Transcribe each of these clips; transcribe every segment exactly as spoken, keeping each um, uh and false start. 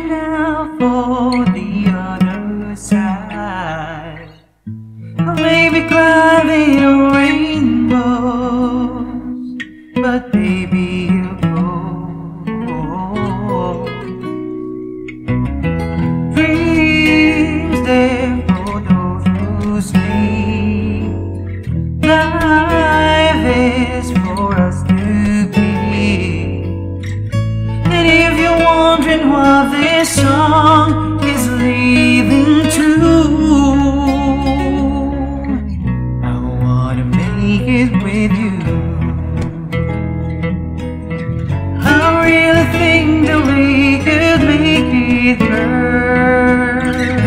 heading out for the other side, or maybe climbing rainbows, but baby you go. Dreams there for those who sleep. Life is for us to keep. And if you're wondering what this song is leading to, I wanna make it with you. I really think that we could make it, girl.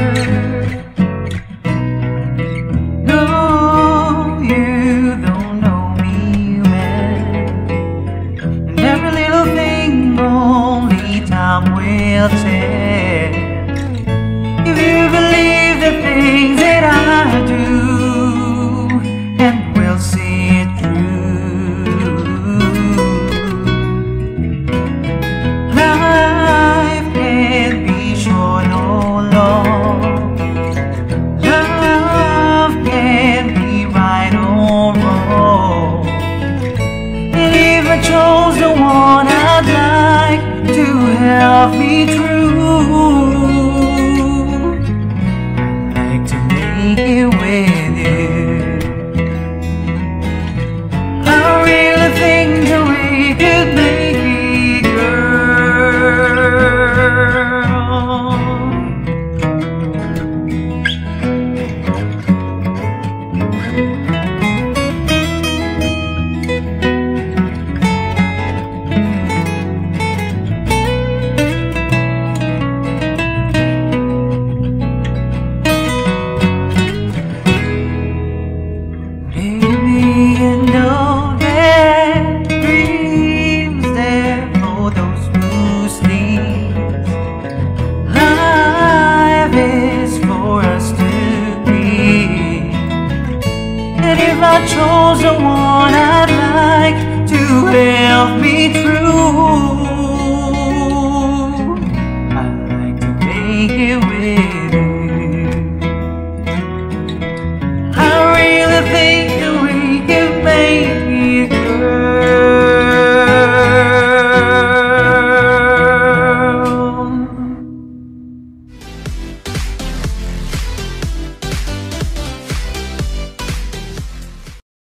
No, you don't know me well, and every little thing only time will tell. If you believe the things that I do, and we'll see it through. Life can be short or long. Love can be right or wrong. And if I chose the one I'd like to help me through, I'd like to make it with you. I really think that we could make it, girl. If I chose the one I'd like to help me through, I'd like to make it with